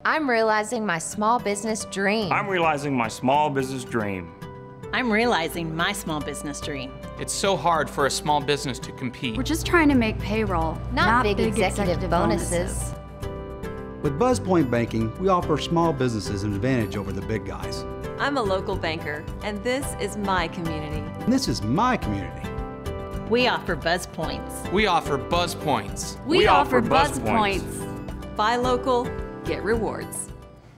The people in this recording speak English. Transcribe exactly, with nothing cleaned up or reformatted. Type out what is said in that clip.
I'm realizing my small business dream. I'm realizing my small business dream. I'm realizing my small business dream. It's so hard for a small business to compete. We're just trying to make payroll, Not not, big big, executive bonuses. With Buzz Point Banking, we offer small businesses an advantage over the big guys. I'm a local banker, and this is my community. And this is my community. We offer Buzz Points. We offer Buzz Points. We, We offer offer Buzz Buzz Points. Points. Buy local, get rewards.